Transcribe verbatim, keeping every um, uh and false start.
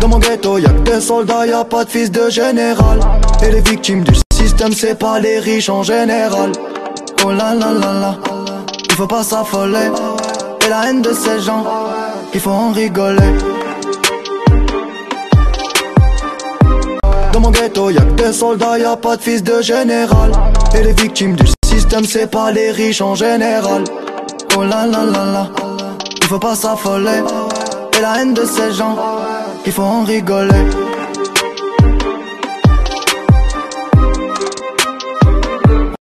Dans mon ghetto y'a que des soldats, y'a pas de fils de général. Et les victimes du système c'est pas les riches en général. Oh la la la la, il faut pas s'affoler. Et la haine de ces gens, il faut en rigoler. Dans mon ghetto y'a que des soldats, y'a pas de fils de général. Et les victimes du système c'est pas les riches en général. Oh la la la la, il faut pas s'affoler. Et la haine de ces gens, il faut en rigoler.